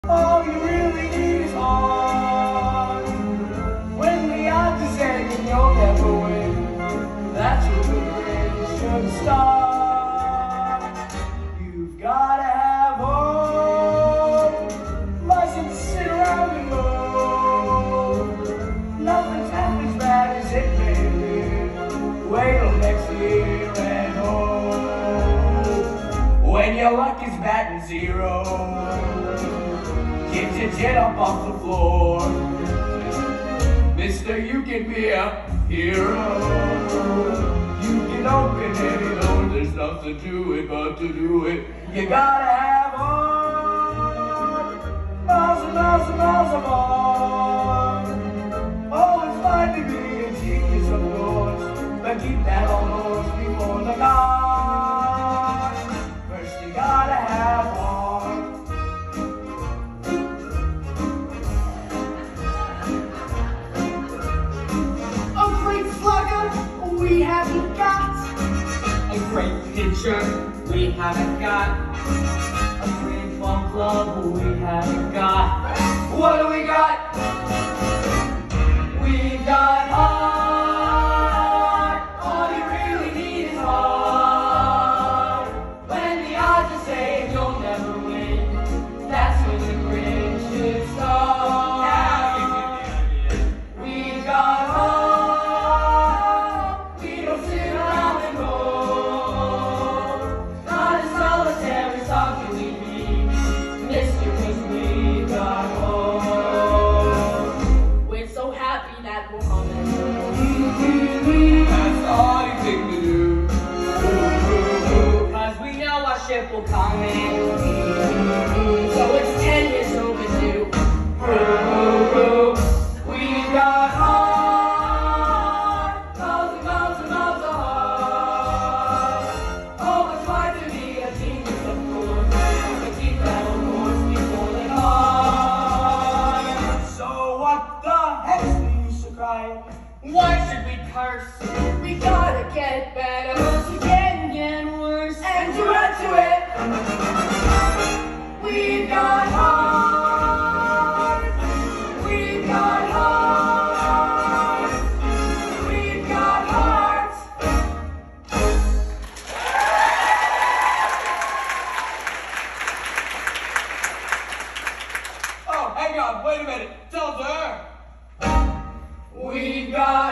All you really need is heart. When the odds are saying you'll never win, that's where the grin should start. You've gotta have hope. Mustn't sit around and mope. Nothing's half as bad as it may be. Wait till next year and hope. When your luck is batting zero, get your chin up off the floor. Mister, you can be a hero. You can open any door. There's nothing to it but to do it. You gotta have heart. Miles and miles and miles of heart. Oh, it's fine to be a genius, of course, but keep that on horse before the car. First you gotta have heart. We haven't got a great pitcher. We haven't got a great ball club. We haven't got. What do we got? We got heart. All you really need is heart. When the odds are saying you'll never win, that's when the grin should start. We got heart. That's the hard thing to do. Cause we know our ship will come in. So it's 10 years overdue. We got heart. Miles and miles and miles of heart. Oh, it's fine to be a genius, of course, but keep that on course before the car. So what the heck's the use of crying? Why should we curse? We gotta get better. We can't get worse. And to add to it, we've got heart. We've got heart. We've got heart. Oh, hang on, wait a minute. Tell her. We've got